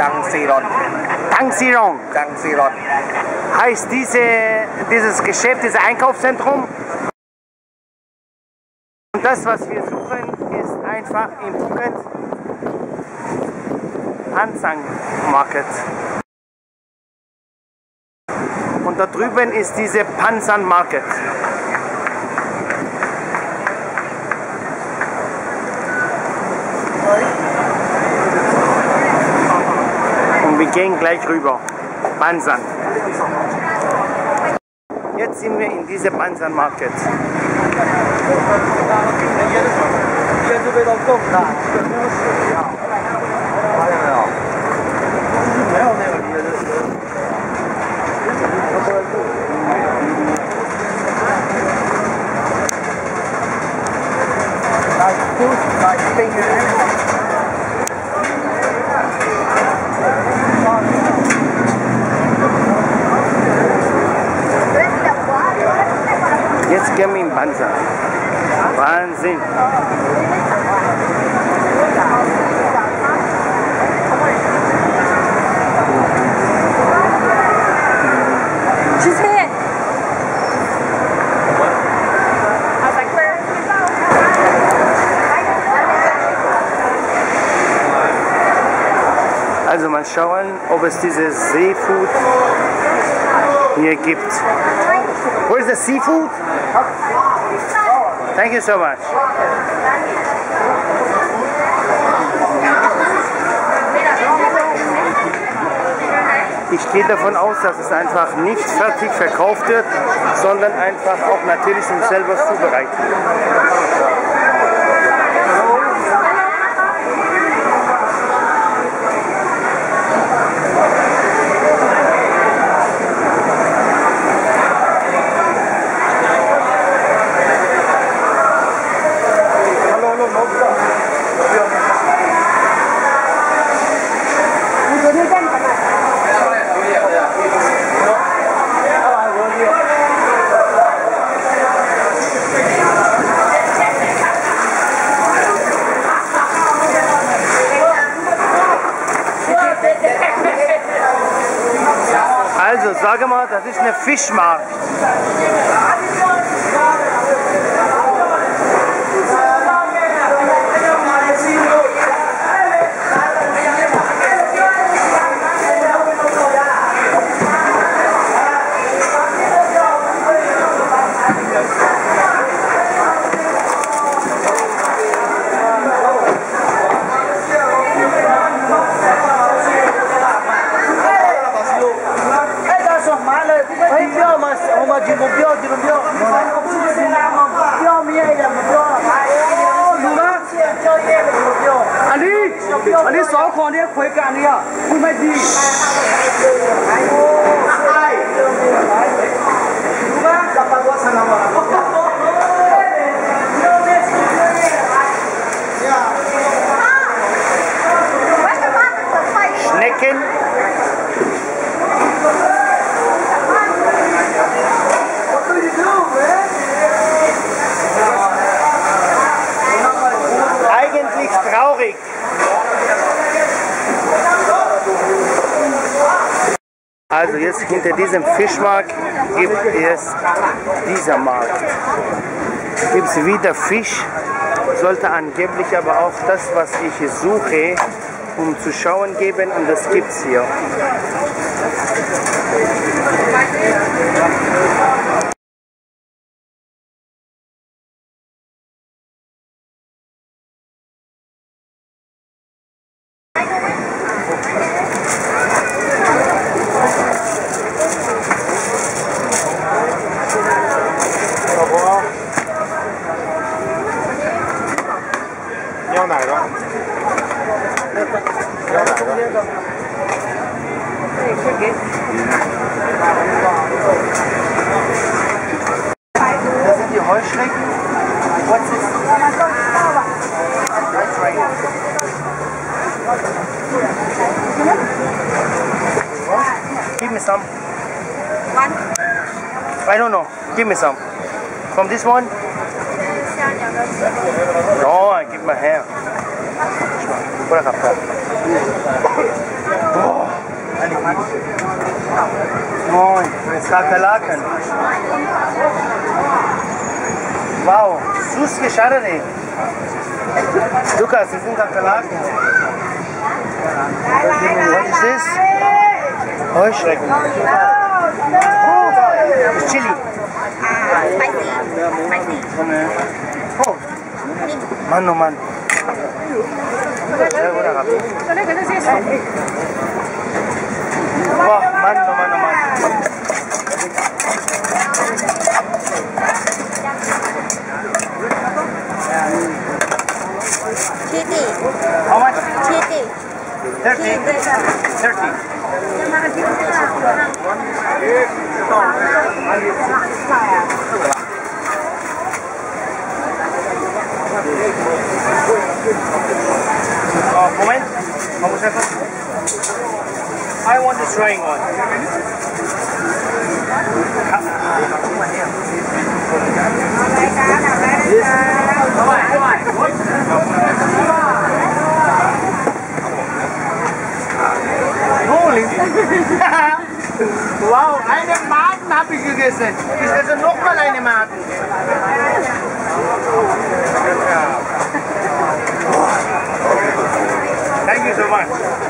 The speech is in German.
Tangsiron. Heißt dieses Geschäft, dieses Einkaufszentrum. Und das, was wir suchen, ist einfach im Phuket Pansang Market. Und da drüben ist diese Pansang Market. Und wir gehen gleich rüber. Pansang. Jetzt sind wir in diese Pansang Market. Jetzt gehen wir in Pansang. Wahnsinn! Also mal schauen, ob es dieses Seafood hier gibt. Wo ist das Seafood? Thank you so much. Ich gehe davon aus, dass es einfach nicht fertig verkauft wird, sondern einfach auch natürlich zum selber zubereiten. Also, sage mal, das ist eine Fischmarkt. Schnecken. Eigentlich traurig. Also jetzt hinter diesem Fischmarkt gibt es dieser Markt. Gibt es wieder Fisch, sollte angeblich aber auch das, was ich suche, um zu schauen geben, und das gibt es hier. Das sind die Heuschrecken. What's this? That's right. Give me some. One. I don't know. Give me some. From this one? No, I give my hair. Pura kapal. Oh. Moin, Kakerlaken. Wow, sus gescharre. Lukas, das sind Kakerlaken. Was ist das? Heuschrecken. Oh, Chili. Oh, Mann, oh Mann. Oh, Mann, oh Mann, oh Mann. How much? 30. 30. Moment. I want to try one. Holy! Wow, eine Maden habe ich gegessen. Ich esse noch mal eine Maden. Thank you so much.